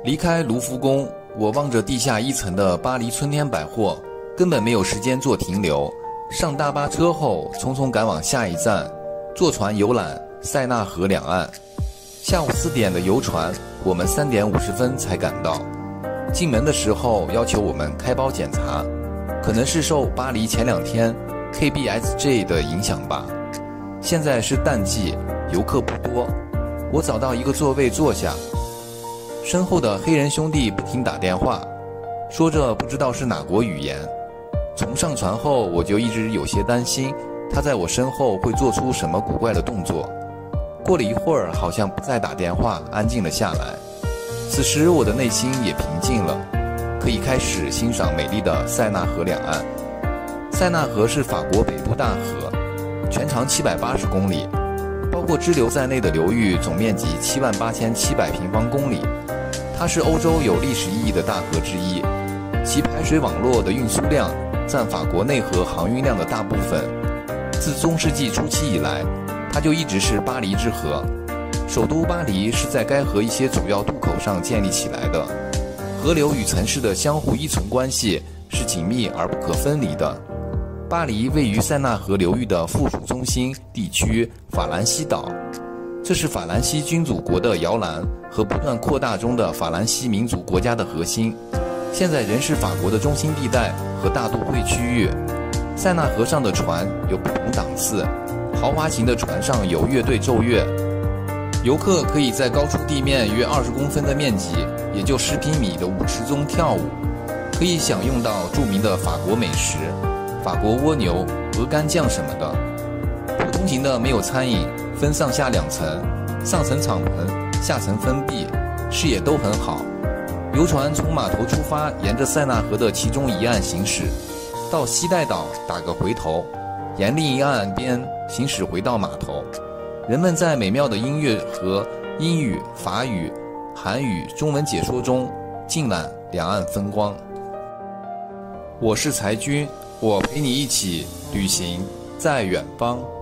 离开卢浮宫，我望着地下1层的巴黎春天百货，根本没有时间做停留。上大巴车后，匆匆赶往下一站，坐船游览塞纳河两岸。下午4点的游船，我们3点50分才赶到。进门的时候要求我们开包检查，可能是受巴黎前2天 KBSJ 的影响吧。现在是淡季，游客不多。我找到一个座位坐下，身后的黑人兄弟不停打电话，说着不知道是哪国语言。从上船后，我就一直有些担心他在我身后会做出什么古怪的动作。过了一会儿，好像不再打电话，安静了下来。此时我的内心也平静了，可以开始欣赏美丽的塞纳河两岸。塞纳河是法国北部大河，全长780公里，包括支流在内的流域总面积78700平方公里。它是欧洲有历史意义的大河之一，其排水网络的运输量占法国内河航运量的大部分。自中世纪初期以来，它就一直是巴黎之河。首都巴黎是在该河一些主要渡口上建立起来的，河流与城市的相互依存关系是紧密而不可分离的。巴黎位于塞纳河流域的附属中心地区法兰西岛，这是法兰西君主国的摇篮和不断扩大中的法兰西民族国家的核心，现在仍是法国的中心地带和大都会区域。塞纳河上的船有不同档次，豪华型的船上有乐队奏乐，游客可以在高出地面约20公分的面积，也就10平米的舞池中跳舞，可以享用到著名的法国美食，法国蜗牛、鹅肝酱什么的。普通型的没有餐饮，分上下2层，上层敞篷，下层封闭，视野都很好。游船从码头出发，沿着塞纳河的其中一岸行驶，到西带岛打个回头，沿另一岸边行驶回到码头。人们在美妙的音乐和英语、法语、韩语、中文解说中尽览两岸风光。我是才军，我陪你一起旅行在远方。